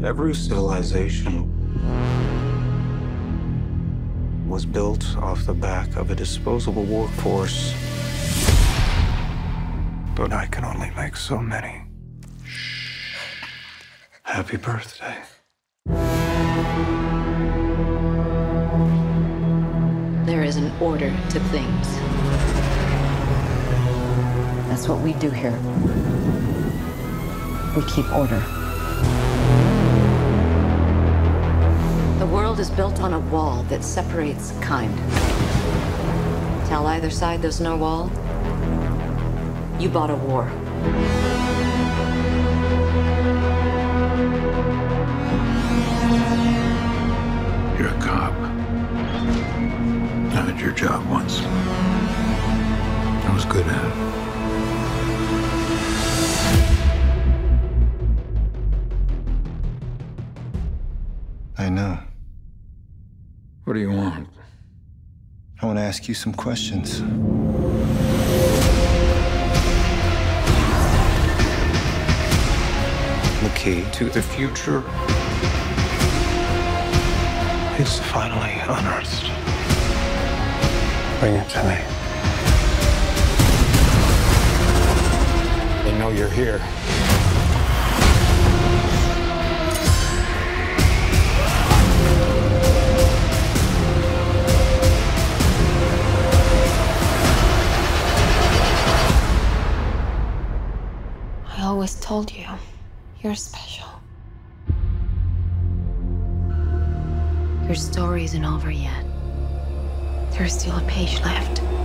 Every civilization was built off the back of a disposable workforce. But I can only make so many. Happy birthday. There is an order to things. That's what we do here. We keep order. The world is built on a wall that separates kind. Tell either side there's no wall, you bought a war. You're a cop. I had your job once. I was good at it. I know. What do you want? I want to ask you some questions. The key to the future is finally unearthed. Bring it to me. They know you're here. I always told you, you're special. Your story isn't over yet. There's still a page left.